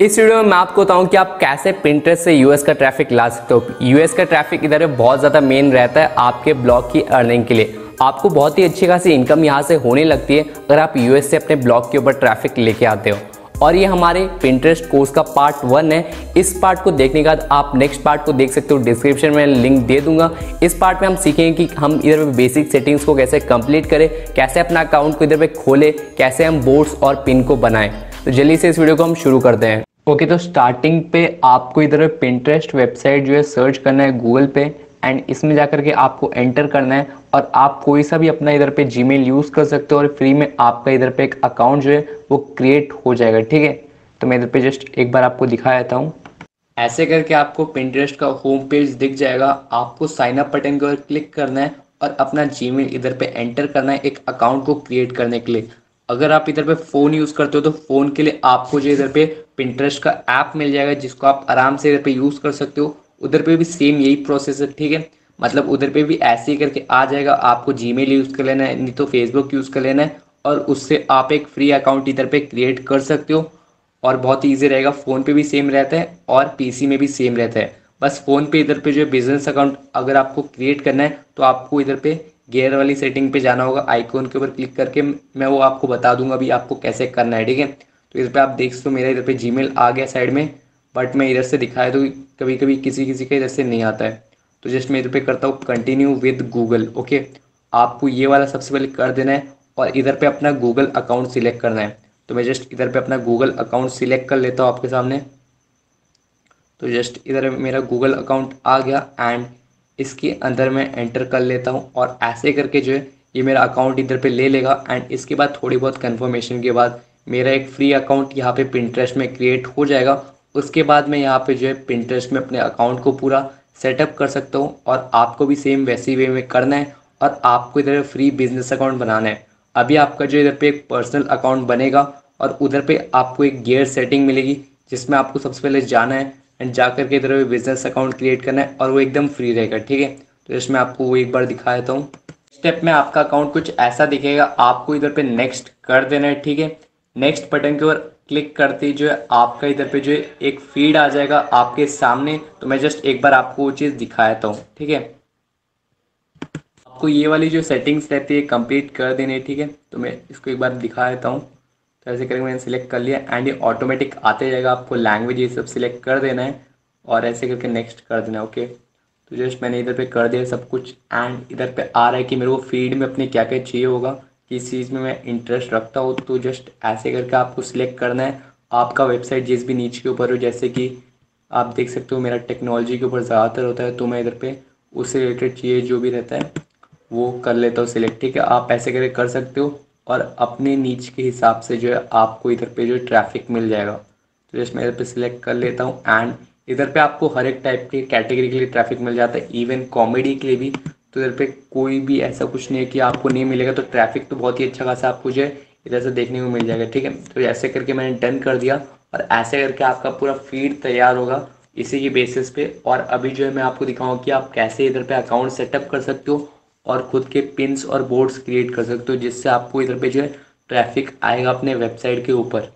इस वीडियो में मैं आपको बताऊं कि आप कैसे Pinterest से यूएस का ट्रैफिक ला सकते हो। यूएस का ट्रैफिक इधर बहुत ज़्यादा मेन रहता है आपके ब्लॉग की अर्निंग के लिए। आपको बहुत ही अच्छी खासी इनकम यहाँ से होने लगती है अगर आप यूएस से अपने ब्लॉग के ऊपर ट्रैफिक लेके आते हो। और ये हमारे Pinterest कोर्स का पार्ट 1 है। इस पार्ट को देखने के बाद आप नेक्स्ट पार्ट को देख सकते हो, डिस्क्रिप्शन में लिंक दे दूंगा। इस पार्ट में हम सीखेंगे कि हम इधर पे बेसिक सेटिंग्स को कैसे कंप्लीट करें, कैसे अपना अकाउंट को इधर पे खोले, कैसे हम बोर्ड्स और पिन को बनाएं। तो जल्दी से इस वीडियो को हम शुरू करते हैं। ओके, तो स्टार्टिंग पे आपको इधर Pinterest वेबसाइट जो है सर्च करना है गूगल पे, एंड इसमें जाकर के आपको एंटर करना है और आप कोई सा भी अपना इधर पे जीमेल यूज़ कर सकते हो और फ्री में आपका इधर पे एक अकाउंट जो है वो क्रिएट हो जाएगा। ठीक है, तो मैं इधर पे जस्ट एक बार आपको दिखा देता हूँ। ऐसे करके आपको Pinterest का होम पेज दिख जाएगा। आपको साइन अप बटन के ऊपर क्लिक करना है और अपना जीमेल इधर पे एंटर करना है एक अकाउंट को क्रिएट करने के लिए। अगर आप इधर पे फ़ोन यूज़ करते हो तो फ़ोन के लिए आपको जो इधर पे Pinterest का ऐप मिल जाएगा जिसको आप आराम से इधर पे यूज़ कर सकते हो। उधर पे भी सेम यही प्रोसेस है। ठीक है, मतलब उधर पे भी ऐसे ही करके आ जाएगा। आपको जीमेल यूज़ कर लेना है, नहीं तो फेसबुक यूज़ कर लेना है और उससे आप एक फ्री अकाउंट इधर पे क्रिएट कर सकते हो। और बहुत ईजी रहेगा। फ़ोन पे भी सेम रहता है और पीसी में भी सेम रहता है। बस फ़ोन पे इधर पे जो है बिजनेस अकाउंट अगर आपको क्रिएट करना है तो आपको इधर पे गियर वाली सेटिंग पे जाना होगा। आइकॉन के ऊपर क्लिक करके मैं वो आपको बता दूंगा अभी आपको कैसे करना है। ठीक है, तो इधर पे आप देख सकते हो मेरा इधर पे जीमेल आ गया साइड में, बट मैं इधर से दिखाया तो कभी कभी किसी किसी का इधर से नहीं आता है। तो जस्ट मैं इधर पे करता हूँ कंटिन्यू विद गूगल। ओके, आपको ये वाला सबसे पहले कर देना है और इधर पे अपना गूगल अकाउंट सिलेक्ट करना है। तो मैं जस्ट इधर पे अपना गूगल अकाउंट सिलेक्ट कर लेता हूँ आपके सामने। तो जस्ट इधर मेरा गूगल अकाउंट आ गया एंड इसके अंदर मैं एंटर कर लेता हूँ और ऐसे करके जो है ये मेरा अकाउंट इधर पे ले लेगा। एंड इसके बाद थोड़ी बहुत कंफर्मेशन के बाद मेरा एक फ्री अकाउंट यहाँ पे Pinterest में क्रिएट हो जाएगा। उसके बाद मैं यहाँ पे जो है Pinterest में अपने अकाउंट को पूरा सेटअप कर सकता हूँ और आपको भी सेम वैसी वे में करना है और आपको इधर फ्री बिजनेस अकाउंट बनाना है। अभी आपका जो इधर पे एक पर्सनल अकाउंट बनेगा और उधर पे आपको एक गियर सेटिंग मिलेगी जिसमें आपको सबसे पहले जाना है एंड जा करके इधर पे बिजनेस अकाउंट क्रिएट करना है और वो एकदम फ्री रहेगा। ठीक है, तो इसमें आपको वो एक बार दिखा देता हूँ। स्टेप में आपका अकाउंट कुछ ऐसा दिखेगा, आपको इधर पे नेक्स्ट कर देना है। ठीक है, नेक्स्ट बटन के ऊपर क्लिक करते ही जो है आपका इधर पे जो है एक फीड आ जाएगा आपके सामने। तो मैं जस्ट एक बार आपको वो चीज़ दिखा देता हूँ। ठीक है, आपको ये वाली जो सेटिंग्स रहती है कंप्लीट कर देनी है। ठीक है, तो मैं इसको एक बार दिखा देता हूँ। तो ऐसे करके मैंने सिलेक्ट कर लिया एंड ये ऑटोमेटिक आते जाएगा। आपको लैंग्वेज ये सब सिलेक्ट कर देना है और ऐसे करके नेक्स्ट कर देना है। ओके, तो जस्ट मैंने इधर पे कर दिया सब कुछ एंड इधर पे आ रहा है कि मेरे को फीड में अपने क्या क्या चाहिए होगा, किस चीज़ में मैं इंटरेस्ट रखता हूँ। तो जस्ट ऐसे करके आपको सिलेक्ट करना है आपका वेबसाइट जिस भी नीच के ऊपर हो। जैसे कि आप देख सकते हो मेरा टेक्नोलॉजी के ऊपर ज़्यादातर होता है, तो मैं इधर पे उससे रिलेटेड चाहिए जो भी रहता है वो कर लेता हूँ सिलेक्ट। ठीक है, आप ऐसे करके कर सकते हो और अपने नीच के हिसाब से जो है आपको इधर पे जो ट्रैफिक मिल जाएगा। तो जस्ट मैं इधर पे सिलेक्ट कर लेता हूँ एंड इधर पे आपको हर एक टाइप की कैटेगरी के लिए ट्रैफिक मिल जाता है, इवन कॉमेडी के लिए भी। तो इधर पे कोई भी ऐसा कुछ नहीं है कि आपको नहीं मिलेगा। तो ट्रैफिक तो बहुत ही अच्छा खासा आपको जो है इधर से देखने को मिल जाएगा। ठीक है, तो ऐसे करके मैंने डन कर दिया और ऐसे करके आपका पूरा फीड तैयार होगा इसी की बेसिस पे। और अभी जो है मैं आपको दिखाऊंगा कि आप कैसे इधर पे अकाउंट सेटअप कर सकते हो और खुद के पिन्स और बोर्ड्स क्रिएट कर सकते हो जिससे आपको इधर पे जो है ट्रैफिक आएगा अपने वेबसाइट के ऊपर।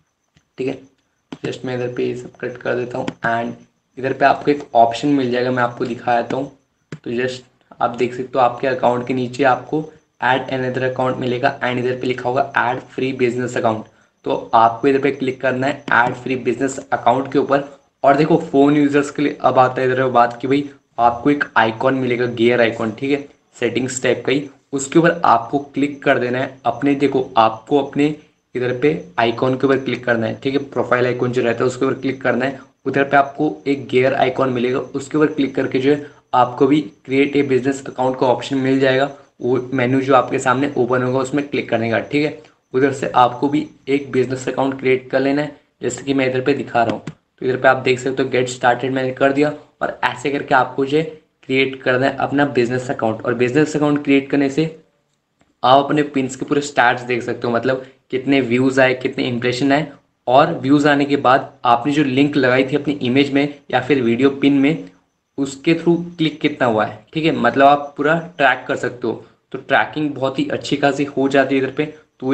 ठीक है, जस्ट मैं इधर पे ये सब कट कर देता हूँ एंड इधर पे आपको एक ऑप्शन मिल जाएगा, मैं आपको दिखा देता हूँ। तो जस्ट आप देख सकते हो आपके अकाउंट के नीचे आपको ऐड अनदर अकाउंट मिलेगा एंड इधर पे लिखा होगा ऐड फ्री बिजनेस अकाउंट। तो आपको इधर पे क्लिक करना है ऐड फ्री बिजनेस अकाउंट के ऊपर। और देखो फ़ोन यूजर्स के लिए अब आता है इधर बात कि भाई आपको एक आइकॉन मिलेगा, गियर आइकॉन। ठीक है, सेटिंग्स टाइप का ही, उसके ऊपर आपको क्लिक कर देना है अपने। देखो आपको अपने इधर पे आइकॉन के ऊपर क्लिक करना है। ठीक है, प्रोफाइल आइकॉन जो रहता है उसके ऊपर क्लिक करना है। उधर पे आपको एक गियर आइकॉन मिलेगा, उसके ऊपर क्लिक करके जो है आपको भी क्रिएट ए बिजनेस अकाउंट का ऑप्शन मिल जाएगा। वो मेन्यू जो आपके सामने ओपन होगा उसमें क्लिक करने का। ठीक है, उधर से आपको भी एक बिजनेस अकाउंट क्रिएट कर लेना है जैसे कि मैं इधर पे दिखा रहा हूँ। तो इधर पे आप देख सकते हो गेट स्टार्टेड मैंने कर दिया और ऐसे करके आपको जो है क्रिएट करना है अपना बिजनेस अकाउंट। और बिजनेस अकाउंट क्रिएट करने से आप अपने पिन्स के पूरे स्टैट्स देख सकते हो, मतलब कितने व्यूज़ आए, कितने इंप्रेशन आए। और व्यूज़ आने के बाद आपने जो लिंक लगाई थी अपनी इमेज में या फिर वीडियो पिन में उसके थ्रू क्लिक कितना हुआ है। ठीक है, मतलब आप पूरा ट्रैक कर सकते हो। तो ट्रैकिंग बहुत ही अच्छी खासी हो जाती है इधर पे। तो एक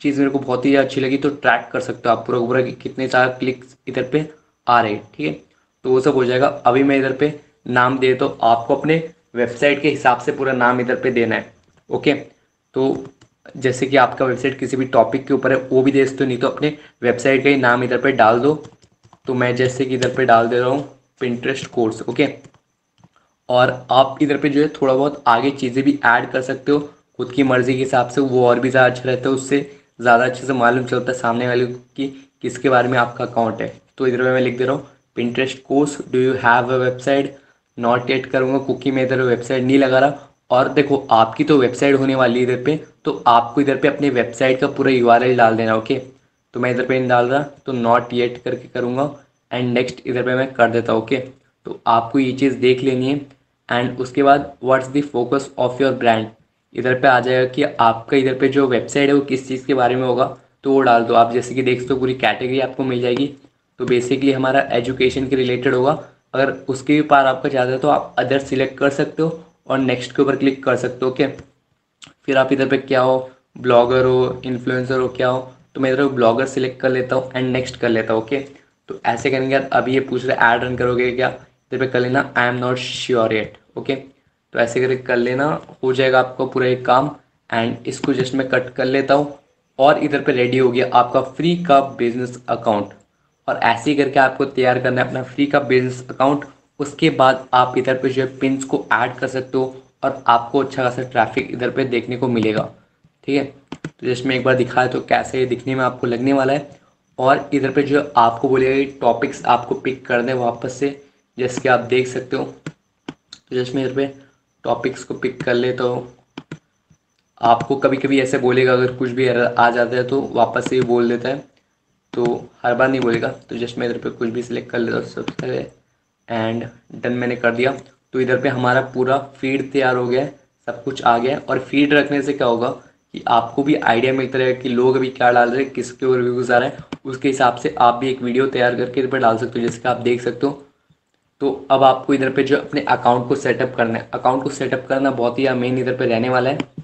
चीज़ मेरे को बहुत ही अच्छी लगी, तो ट्रैक कर सकते हो आप पूरा पूरा कि कितने सारे क्लिक्स इधर पे आ रहे हैं, ठीक है। तो वो सब हो जाएगा। अभी मैं इधर पे नाम दे, तो आपको अपने वेबसाइट के हिसाब से पूरा नाम इधर पे देना है, ओके। तो जैसे कि आपका वेबसाइट किसी भी टॉपिक के ऊपर है वो भी दे सकते हो, नहीं तो अपने वेबसाइट का ही नाम इधर पे डाल दो। तो मैं जैसे कि इधर पे डाल दे रहा हूँ पिंटरेस्ट कोर्स, ओके। और आप इधर पे जो है थोड़ा बहुत आगे चीज़ें भी ऐड कर सकते हो खुद की मर्ज़ी के हिसाब से, वो और भी ज़्यादा अच्छा रहता है, उससे ज़्यादा अच्छे से मालूम चलता है सामने वाले को कि किसके बारे में आपका अकाउंट है। तो इधर पे मैं लिख दे रहा हूँ Pinterest course, do you have a website, not yet करूँगा क्योंकि मैं इधर वेबसाइट नहीं लगा रहा। और देखो आपकी तो वेबसाइट होने वाली है इधर पे, तो आपको इधर पे अपने वेबसाइट का पूरा यूआरएल डाल देना, ओके। तो मैं इधर पे नहीं डाल रहा, तो नॉट येट करके करूँगा एंड नेक्स्ट इधर पे मैं कर देता हूँ, ओके। तो आपको ये चीज़ देख लेनी है। एंड उसके बाद what's the focus of your brand, इधर पे आ जाएगा कि आपका इधर पे जो वेबसाइट है वो किस चीज़ के बारे में होगा, तो वो डाल दो आप। जैसे कि देख सकते हो पूरी कैटेगरी आपको मिल जाएगी। तो बेसिकली हमारा एजुकेशन के रिलेटेड होगा। अगर उसके भी पार आपका ज़्यादा है तो आप अदर सिलेक्ट कर सकते हो और नेक्स्ट के ऊपर क्लिक कर सकते हो, ओके। फिर आप इधर पे क्या हो, ब्लॉगर हो, इन्फ्लुएंसर हो, क्या हो, तो मैं इधर ब्लॉगर सिलेक्ट कर लेता हूँ एंड नेक्स्ट कर लेता हूँ, ओके। तो ऐसे करेंगे। अभी ये पूछ रहे ऐड रन करोगे क्या, इधर पे कर लेना I am not sure yet, okay. तो ऐसे करके कर लेना, हो जाएगा आपका पूरा एक काम। एंड इसको जस्ट मैं कट कर लेता हूँ और इधर पे रेडी हो गया आपका फ्री का बिजनेस अकाउंट। और ऐसे ही करके आपको तैयार करना है अपना फ्री का बिजनेस अकाउंट। उसके बाद आप इधर पे जो है पिन्स को ऐड कर सकते हो और आपको अच्छा खासा ट्रैफिक इधर पे देखने को मिलेगा, ठीक है। तो जस्ट मैं एक बार दिखाया तो कैसे ये दिखने में आपको लगने वाला है। और इधर पे जो आपको बोलेगा कि टॉपिक्स आपको पिक कर दें वापस से, जैसे कि आप देख सकते हो। तो जस्ट मैं इधर पे टॉपिक्स को पिक कर लेता हूँ। आपको कभी कभी ऐसे बोलेगा, अगर कुछ भी एरर आ जाता है तो वापस से ही बोल देता है, तो हर बार नहीं बोलेगा। तो जस्ट मैं इधर पे कुछ भी सिलेक्ट कर लेता हूँ सबसे एंड डन मैंने कर दिया। तो इधर पे हमारा पूरा फीड तैयार हो गया है, सब कुछ आ गया है। और फीड रखने से क्या होगा कि आपको भी आइडिया मिलता रहेगा कि लोग अभी क्या डाल रहे हैं, किसके ऊपर व्यूज़ आ रहे हैं, उसके हिसाब से आप भी एक वीडियो तैयार करके इधर पर डाल सकते हो, जैसे कि आप देख सकते हो। तो अब आपको इधर पे जो अपने अकाउंट को सेटअप करना है, अकाउंट को सेटअप करना बहुत ही मेन इधर पे रहने वाला है।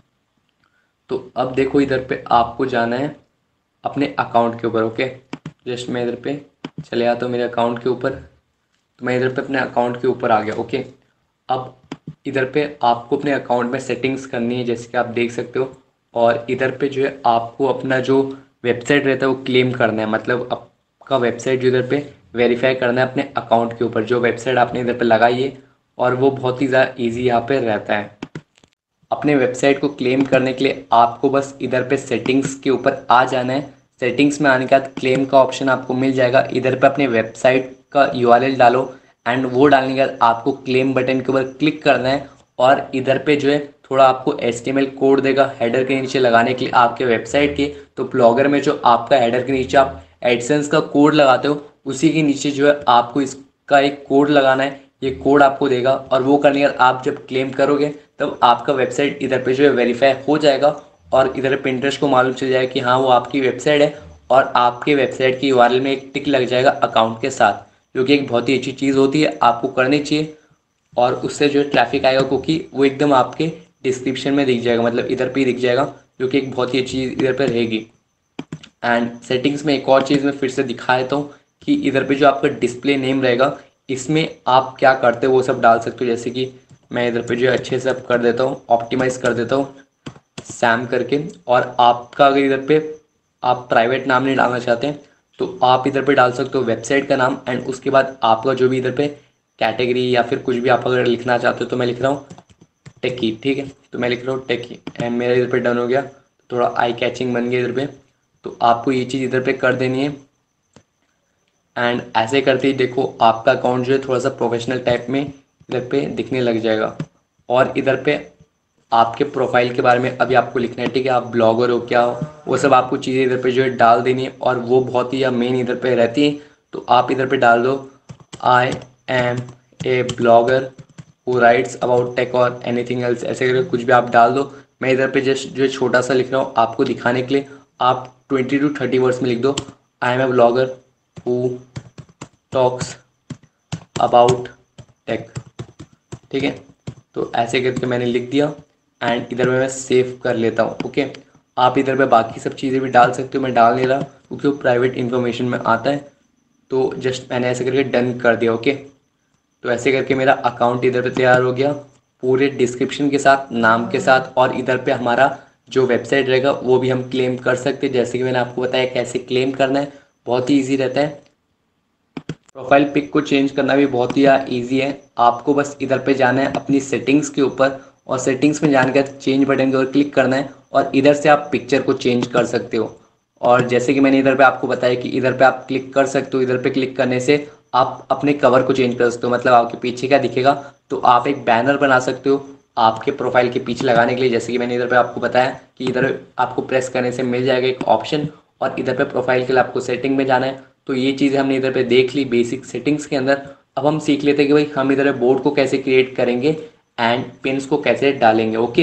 तो अब देखो इधर पे आपको जाना है अपने अकाउंट के ऊपर, ओके। जस्ट मैं इधर पे चले आता हूँ मेरे अकाउंट के ऊपर। तो मैं इधर पे अपने अकाउंट के ऊपर आ गया, ओके। अब इधर पे आपको अपने अकाउंट में सेटिंग्स करनी है, जैसे कि आप देख सकते हो। और इधर पे जो है आपको अपना जो वेबसाइट रहता है वो क्लेम करना है, मतलब आपका वेबसाइट जो इधर पे वेरीफाई करना है अपने अकाउंट के ऊपर, जो वेबसाइट आपने इधर पे लगाई है। और वो बहुत ही ज़्यादा ईजी यहाँ पे रहता है। अपने वेबसाइट को क्लेम करने के लिए आपको बस इधर पे सेटिंग्स के ऊपर आ जाना है। सेटिंग्स में आने के बाद क्लेम का ऑप्शन आपको मिल जाएगा। इधर पे अपने वेबसाइट का यूआरएल डालो एंड वो डालने के बाद आपको क्लेम बटन के ऊपर क्लिक करना है। और इधर पे जो है थोड़ा आपको एचटीएमएल कोड देगा हेडर के नीचे लगाने के लिए आपके वेबसाइट के। तो ब्लॉगर में जो आपका हेडर के नीचे आप एडसेंस का कोड लगाते हो, उसी के नीचे जो है आपको इसका एक कोड लगाना है। ये कोड आपको देगा और वो करने के बाद आप जब क्लेम करोगे तब आपका वेबसाइट इधर पे जो है वेरीफाई हो जाएगा। और इधर पिंटरेस्ट को मालूम चल जाएगा कि हाँ वो आपकी वेबसाइट है। और आपके वेबसाइट की यूआरएल में एक टिक लग जाएगा अकाउंट के साथ, जो कि एक बहुत ही अच्छी चीज़ होती है, आपको करनी चाहिए। और उससे जो है ट्रैफिक आएगा, क्योंकि वो एकदम आपके डिस्क्रिप्शन में दिख जाएगा, मतलब इधर पे ही दिख जाएगा, जो कि एक बहुत ही अच्छी चीज़ इधर पर रहेगी। एंड सेटिंग्स में एक और चीज़ मैं फिर से दिखा देता हूँ कि इधर पे जो आपका डिस्प्ले नेम रहेगा, इसमें आप क्या करते हो वो सब डाल सकते हो। जैसे कि मैं इधर पे जो है अच्छे से अब कर देता हूँ, ऑप्टिमाइज कर देता हूँ सैम करके। और आपका अगर इधर पे आप प्राइवेट नाम नहीं डालना चाहते हैं तो आप इधर पे डाल सकते हो वेबसाइट का नाम एंड उसके बाद आपका जो भी इधर पे कैटेगरी या फिर कुछ भी आप अगर लिखना चाहते हो। तो मैं लिख रहा हूँ टेकी, ठीक है। तो मैं लिख रहा हूँ टेकी एंड मेरा इधर पे डन हो गया, थोड़ा आई कैचिंग बन गया इधर पे। तो आपको ये चीज़ इधर पे कर देनी है। एंड ऐसे करते ही देखो आपका अकाउंट जो है थोड़ा सा प्रोफेशनल टाइप में इधर पे दिखने लग जाएगा। और इधर पे आपके प्रोफाइल के बारे में अभी आपको लिखना है, ठीक है। आप ब्लॉगर हो क्या हो, वो सब आपको चीज़ें इधर पे जो है डाल देनी है और वो बहुत ही मेन इधर पे रहती है। तो आप इधर पे डाल दो I am a blogger who writes about tech और एनीथिंग एल्स, ऐसे करके कुछ भी आप डाल दो। मैं इधर पे जस्ट जो छोटा सा लिख रहा हूँ आपको दिखाने के लिए, आप 20 to 30 वर्ड्स में लिख दो I am a blogger who talks about tech, ठीक है। तो ऐसे करके मैंने लिख दिया एंड इधर में मैं सेव कर लेता हूँ, ओके। आप इधर पे बाकी सब चीज़ें भी डाल सकते हो, मैं डाल नहीं रहा क्योंकि वो प्राइवेट इन्फॉर्मेशन में आता है। तो जस्ट मैंने ऐसे करके डन कर दिया। ओके, तो ऐसे करके मेरा अकाउंट इधर पे तैयार हो गया पूरे डिस्क्रिप्शन के साथ, नाम के साथ, और इधर पे हमारा जो वेबसाइट रहेगा वो भी हम क्लेम कर सकते हैं। जैसे कि मैंने आपको बताया कैसे क्लेम करना है, बहुत ही ईजी रहता है। प्रोफाइल पिक को चेंज करना भी बहुत ही ईजी है। आपको बस इधर पे जाना है अपनी सेटिंग्स के ऊपर, और सेटिंग्स में जाने के बाद चेंज बटन के ऊपर क्लिक करना है, और इधर से आप पिक्चर को चेंज कर सकते हो। और जैसे कि मैंने इधर पे आपको बताया कि इधर पे आप क्लिक कर सकते हो, इधर पे क्लिक करने से आप अपने कवर को चेंज कर सकते हो। मतलब आपके पीछे क्या दिखेगा, तो आप एक बैनर बना सकते हो आपके प्रोफाइल के पीछे लगाने के लिए। जैसे कि मैंने इधर पे आपको बताया कि इधर आपको प्रेस करने से मिल जाएगा एक ऑप्शन, और इधर पे प्रोफाइल के लिए आपको सेटिंग में जाना है। तो ये चीज़ें हमने इधर पे देख ली बेसिक सेटिंग्स के अंदर। अब हम सीख लेते हैं कि भाई हम इधर बोर्ड को कैसे क्रिएट करेंगे एंड पिन्स को कैसे डालेंगे। ओके,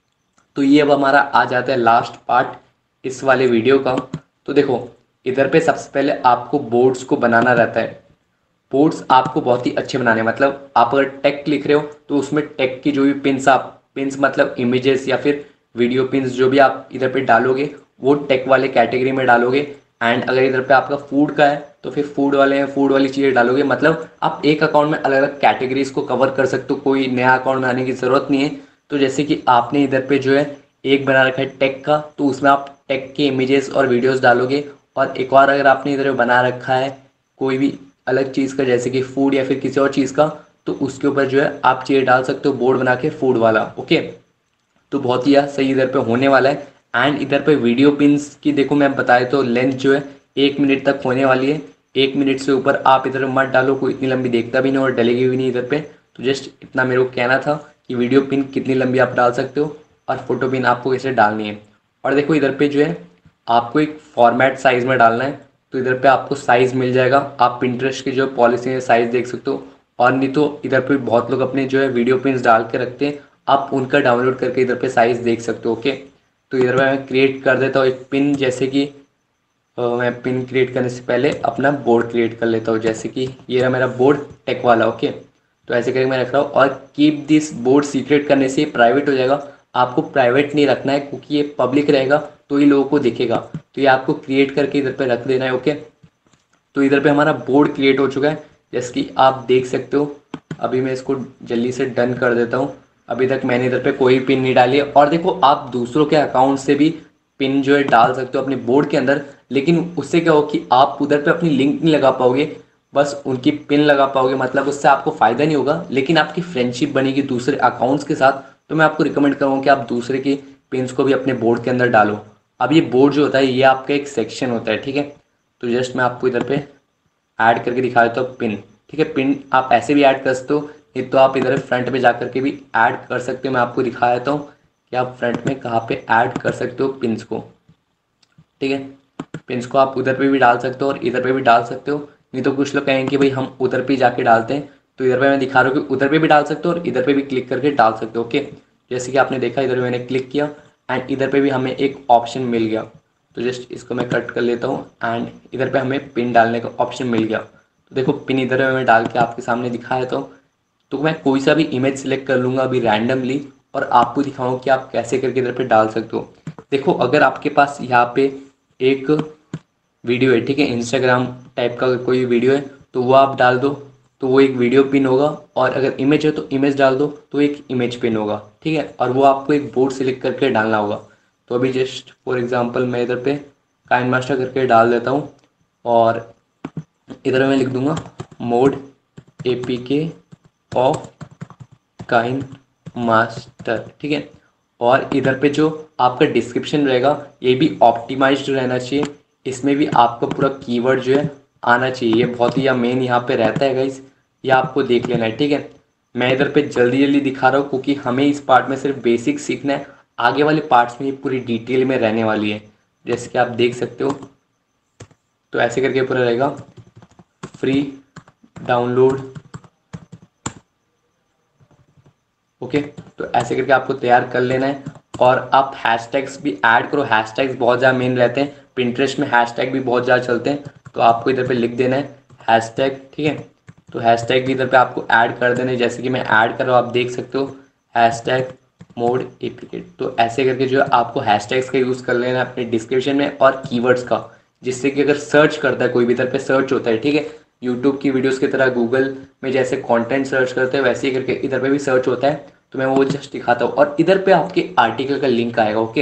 तो ये अब हमारा आ जाता है लास्ट पार्ट इस वाले वीडियो का। तो देखो, इधर पे सबसे पहले आपको बोर्ड्स को बनाना रहता है। बोर्ड्स आपको बहुत ही अच्छे बनाने हैं। मतलब आप अगर टेक लिख रहे हो तो उसमें टेक की जो भी पिन्स, आप पिन्स मतलब इमेजेस या फिर वीडियो पिन्स जो भी आप इधर पे डालोगे वो टेक वाले कैटेगरी में डालोगे। एंड अगर इधर पे आपका फूड का है तो फिर फूड वाले फूड वाली चीज़ें डालोगे। मतलब आप एक अकाउंट में अलग अलग कैटेगरीज को कवर कर सकते हो, कोई नया अकाउंट बनाने की ज़रूरत नहीं है। तो जैसे कि आपने इधर पे जो है एक बना रखा है टेक का, तो उसमें आप टेक के इमेजेस और वीडियोस डालोगे। और एक और अगर आपने इधर बना रखा है कोई भी अलग चीज़ का, जैसे कि फूड या फिर किसी और चीज़ का, तो उसके ऊपर जो है आप चीज़ डाल सकते हो बोर्ड बना के फूड वाला। ओके, तो बहुत ही सही इधर पे होने वाला है। एंड इधर पे वीडियो पिन्स की देखो मैं बताया तो लेंथ जो है 1 मिनट तक होने वाली है। 1 मिनट से ऊपर आप इधर मत डालो, कोई इतनी लंबी देखता भी नहीं और डलेगी भी नहीं इधर पे। तो जस्ट इतना मेरे को कहना था कि वीडियो पिन कितनी लंबी आप डाल सकते हो और फोटो पिन आपको कैसे डालनी है। और देखो इधर पे जो है आपको एक फॉर्मेट साइज़ में डालना है, तो इधर पे आपको साइज़ मिल जाएगा। आप पिंटरेस्ट की जो पॉलिसी है साइज़ देख सकते हो। और नहीं तो इधर पे बहुत लोग अपने जो है वीडियो पिन्स डाल के रखते हैं, आप उनका डाउनलोड करके इधर पे साइज़ देख सकते हो। ओके, तो इधर पे मैं क्रिएट कर देता हूँ एक पिन। जैसे कि मैं पिन क्रिएट करने से पहले अपना बोर्ड क्रिएट कर लेता हूँ। जैसे कि ये रहा मेरा बोर्ड टेक वाला। ओके, तो ऐसे करके मैं रख रहा हूँ। और कीप दिस बोर्ड सीक्रेट करने से प्राइवेट हो जाएगा। आपको प्राइवेट नहीं रखना है क्योंकि ये पब्लिक रहेगा तो ही लोगों को दिखेगा। तो ये आपको क्रिएट करके इधर पे रख देना है। ओके, तो इधर पे हमारा बोर्ड क्रिएट हो चुका है जैसे कि आप देख सकते हो। अभी मैं इसको जल्दी से डन कर देता हूँ। अभी तक मैंने इधर पे कोई पिन नहीं डाली है। और देखो आप दूसरों के अकाउंट से भी पिन जो है डाल सकते हो अपने बोर्ड के अंदर, लेकिन उससे क्या हो कि आप उधर पे अपनी लिंक नहीं लगा पाओगे, बस उनकी पिन लगा पाओगे। मतलब उससे आपको फ़ायदा नहीं होगा, लेकिन आपकी फ्रेंडशिप बनेगी दूसरे अकाउंट्स के साथ। तो मैं आपको रिकमेंड करूँगा कि आप दूसरे की पिन्स को भी अपने बोर्ड के अंदर डालो। अब ये बोर्ड जो होता है ये आपका एक सेक्शन होता है, ठीक है। तो जस्ट मैं आपको इधर पे ऐड करके दिखा देता हूँ पिन, ठीक है। पिन आप ऐसे भी ऐड कर सकते हो, नहीं तो आप इधर फ्रंट पे जा करके भी ऐड कर सकते हो। मैं आपको दिखा देता हूँ कि आप फ्रंट में कहाँ पे ऐड कर सकते हो पिन्स को, ठीक है। पिन्स को आप उधर पे भी डाल सकते हो और इधर पे भी डाल सकते हो। नहीं तो कुछ लोग कहेंगे कि भाई हम उधर पे जाके डालते हैं, तो इधर पे मैं दिखा रहा हूँ कि उधर पे भी डाल सकते हो और इधर पे भी क्लिक करके डाल सकते हो। ओके, जैसे कि आपने देखा इधर मैंने क्लिक किया एंड इधर पे भी हमें एक ऑप्शन मिल गया। तो जस्ट इसको मैं कट कर लेता हूँ एंड इधर पे हमें पिन डालने का ऑप्शन मिल गया। तो देखो पिन इधर मैं डाल के आपके सामने दिखाया तो मैं कोई सा भी इमेज सेलेक्ट कर लूँगा अभी रैंडमली और आपको दिखाऊँ कि आप कैसे करके इधर पे डाल सकते हो। देखो अगर आपके पास यहाँ पे एक वीडियो है, ठीक है, इंस्टाग्राम टाइप का कोई वीडियो है तो वो आप डाल दो तो वो एक वीडियो पिन होगा। और अगर इमेज है तो इमेज डाल दो तो एक इमेज पिन होगा, ठीक है। और वो आपको एक बोर्ड सेलेक्ट करके डालना होगा। तो अभी जस्ट फॉर एग्जांपल मैं इधर पे काइन मास्टर करके डाल देता हूँ और इधर मैं लिख दूंगा mod APK of KineMaster, ठीक है। और इधर पे जो आपका डिस्क्रिप्शन रहेगा ये भी ऑप्टिमाइज्ड रहना चाहिए। इसमें भी आपका पूरा कीवर्ड जो है आना चाहिए। ये बहुत ही मेन यहाँ पे रहता है गाइस, ये आपको देख लेना है, ठीक है। मैं इधर पे जल्दी जल्दी दिखा रहा हूँ क्योंकि हमें इस पार्ट में सिर्फ बेसिक सीखना है। आगे वाले पार्ट्स में ये पूरी डिटेल में रहने वाली है, जैसे कि आप देख सकते हो। तो ऐसे करके पूरा रहेगा फ्री डाउनलोड। ओके, तो ऐसे करके आपको तैयार कर लेना है। और आप हैशटैग्स भी ऐड करो। हैशटैग्स बहुत ज़्यादा मेन रहते हैं, पिंटरेस्ट में हैशटैग भी बहुत ज़्यादा चलते हैं। तो आपको इधर पे लिख देना है हैशटैग, ठीक है। तो हैशटैग भी इधर पे आपको ऐड कर देना है। जैसे कि मैं ऐड कर रहा हूँ, आप देख सकते हो हैशटैग मोड एप्लीकेट। तो ऐसे करके जो है आपको हैशटैग्स का यूज़ कर लेना अपने डिस्क्रिप्शन में और कीवर्ड्स का, जिससे कि अगर सर्च करता है कोई भी इधर पे सर्च होता है, ठीक है, यूट्यूब की वीडियोस की तरह गूगल में जैसे कंटेंट सर्च करते हैं वैसे ही करके इधर पे भी सर्च होता है। तो मैं वो जस्ट दिखाता हूँ और इधर पे आपके आर्टिकल का लिंक आएगा। ओके,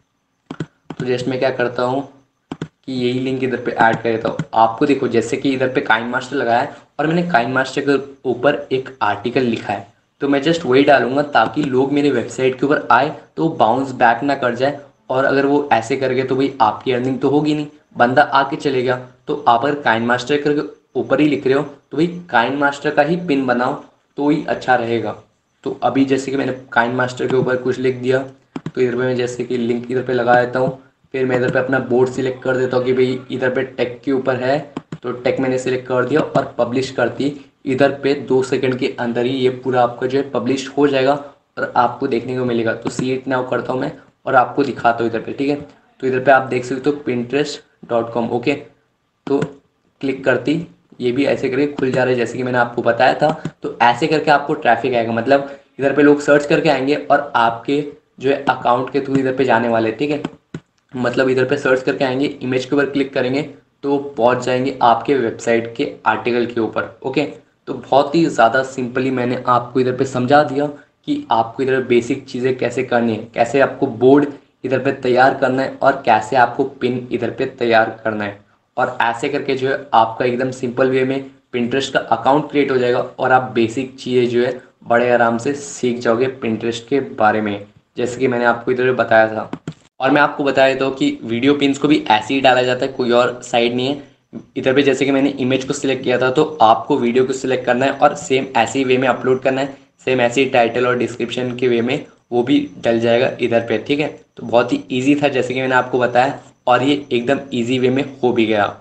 तो जस्ट मैं क्या करता हूँ कि यही लिंक इधर पे ऐड कर देता हूँ। आपको देखो जैसे कि इधर पे काइन मास्टर लगाया है और मैंने काइन मास्टर के ऊपर एक आर्टिकल लिखा है, तो मैं जस्ट वही डालूंगा ताकि लोग मेरे वेबसाइट के ऊपर आए तो बाउंस बैक ना कर जाए। और अगर वो ऐसे कर गए तो भाई आपकी अर्निंग तो होगी नहीं, बंदा आके चलेगा। तो आप अगर काइन मास्टर करके ऊपर ही लिख रहे हो तो भाई काइन मास्टर का ही पिन बनाओ तो ही अच्छा रहेगा। तो अभी जैसे कि मैंने काइन मास्टर के ऊपर कुछ लिख दिया, तो इधर पे मैं जैसे कि लिंक इधर पे लगा देता हूँ। फिर मैं इधर पे अपना बोर्ड सिलेक्ट कर देता हूँ कि भाई इधर पे टेक के ऊपर है, तो टेक मैंने सिलेक्ट कर दिया और पब्लिश कर दी। इधर पे 2 सेकंड के अंदर ही ये पूरा आपका जो है पब्लिश हो जाएगा और आपको देखने को मिलेगा। तो सी इट नाउ करता हूँ मैं और आपको दिखाता हूँ इधर पे, ठीक है। तो इधर पे आप देख सकते हो pinterest.com। ओके, तो क्लिक करती ये भी ऐसे करके खुल जा रहा है जैसे कि मैंने आपको बताया था। तो ऐसे करके आपको ट्रैफिक आएगा, मतलब इधर पे लोग सर्च करके आएंगे और आपके जो है अकाउंट के थ्रू इधर पे जाने वाले, ठीक है। मतलब इधर पे सर्च करके आएंगे, इमेज के ऊपर क्लिक करेंगे तो पहुंच जाएंगे आपके वेबसाइट के आर्टिकल के ऊपर। ओके, तो बहुत ही ज़्यादा सिंपली मैंने आपको इधर पे समझा दिया कि आपको इधर बेसिक चीज़ें कैसे करनी है, कैसे आपको बोर्ड इधर पे तैयार करना है और कैसे आपको पिन इधर पे तैयार करना है। और ऐसे करके जो है आपका एकदम सिंपल वे में पिंटरेस्ट का अकाउंट क्रिएट हो जाएगा और आप बेसिक चीज़ें जो है बड़े आराम से सीख जाओगे पिंटरेस्ट के बारे में, जैसे कि मैंने आपको इधर बताया था। और मैं आपको बता देता हूँ कि वीडियो पिन्स को भी ऐसे ही डाला जाता है, कोई और साइड नहीं है। इधर पे जैसे कि मैंने इमेज को सिलेक्ट किया था तो आपको वीडियो को सिलेक्ट करना है और सेम ऐसे ही वे में अपलोड करना है, सेम ऐसे ही टाइटल और डिस्क्रिप्शन के वे में वो भी डल जाएगा इधर पे, ठीक है। तो बहुत ही ईजी था जैसे कि मैंने आपको बताया और ये एकदम ईजी वे में हो भी गया।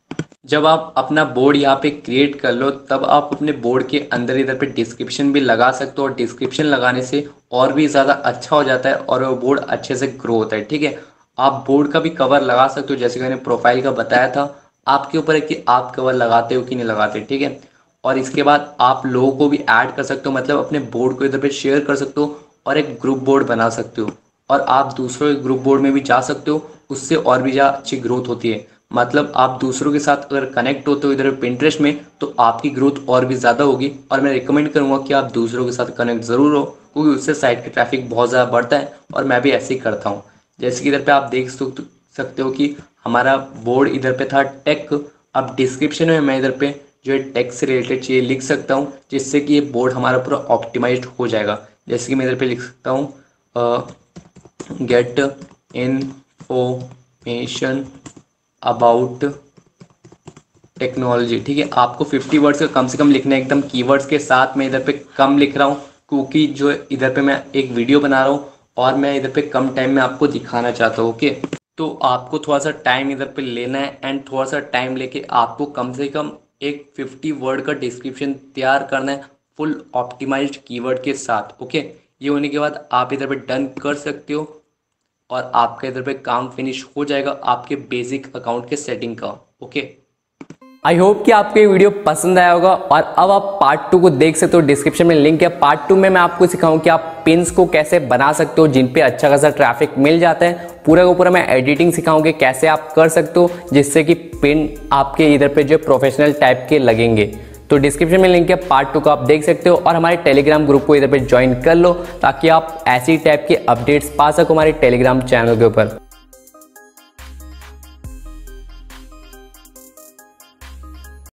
जब आप अपना बोर्ड यहाँ पे क्रिएट कर लो तब आप अपने बोर्ड के अंदर इधर पे डिस्क्रिप्शन भी लगा सकते हो और डिस्क्रिप्शन लगाने से और भी ज़्यादा अच्छा हो जाता है और वो बोर्ड अच्छे से ग्रो होता है, ठीक है। आप बोर्ड का भी कवर लगा सकते हो जैसे कि मैंने प्रोफाइल का बताया था, आपके ऊपर है कि आप कवर लगाते हो कि नहीं लगाते, ठीक है। और इसके बाद आप लोगों को भी ऐड कर सकते हो, मतलब अपने बोर्ड को इधर पे शेयर कर सकते हो और एक ग्रुप बोर्ड बना सकते हो और आप दूसरों के ग्रुप बोर्ड में भी जा सकते हो, उससे और भी ज़्यादा अच्छी ग्रोथ होती है। मतलब आप दूसरों के साथ अगर कनेक्ट होते हो इधर पिंटरेस्ट में तो आपकी ग्रोथ और भी ज़्यादा होगी। और मैं रिकमेंड करूँगा कि आप दूसरों के साथ कनेक्ट ज़रूर हो क्योंकि उससे साइट की ट्रैफिक बहुत ज़्यादा बढ़ता है और मैं भी ऐसे ही करता हूँ। जैसे कि इधर पे आप देख सकते हो कि हमारा बोर्ड इधर पे था टेक। अब डिस्क्रिप्शन में मैं इधर पे जो है टेक से रिलेटेड चीज़ें लिख सकता हूँ जिससे कि ये बोर्ड हमारा पूरा ऑप्टिमाइज्ड हो जाएगा। जैसे कि मैं इधर पे लिख सकता हूँ गेट इन्फॉर्मेशन अबाउट टेक्नोलॉजी, ठीक है। आपको 50 वर्ड्स का कम से कम लिखना है, एकदम कीवर्ड्स के साथ। मैं इधर पे कम लिख रहा हूँ क्योंकि जो इधर पे मैं एक वीडियो बना रहा हूँ और मैं इधर पे कम टाइम में आपको दिखाना चाहता हूँ। ओके, तो आपको थोड़ा सा टाइम इधर पे लेना है एंड थोड़ा सा टाइम लेके आपको कम से कम एक 50 वर्ड का डिस्क्रिप्शन तैयार करना है फुल ऑप्टिमाइज्ड कीवर्ड के साथ। ओके, ये होने के बाद आप इधर पे डन कर सकते हो और आपका इधर पे काम फिनिश हो जाएगा आपके बेसिक अकाउंट के सेटिंग का। ओके, आई होप कि आपको ये वीडियो पसंद आया होगा और अब आप पार्ट 2 को देख सकते हो, डिस्क्रिप्शन में लिंक है। पार्ट 2 में मैं आपको सिखाऊं कि आप पिन्स को कैसे बना सकते हो जिन पे अच्छा खासा ट्रैफिक मिल जाता है। पूरा का पूरा मैं एडिटिंग सिखाऊंगी कैसे आप कर सकते हो जिससे कि पिन आपके इधर पे जो प्रोफेशनल टाइप के लगेंगे। तो डिस्क्रिप्शन में लिंक है, पार्ट 2 को आप देख सकते हो और हमारे टेलीग्राम ग्रुप को इधर पे ज्वाइन कर लो ताकि आप ऐसी टाइप के अपडेट्स पा सको हमारे टेलीग्राम चैनल के ऊपर।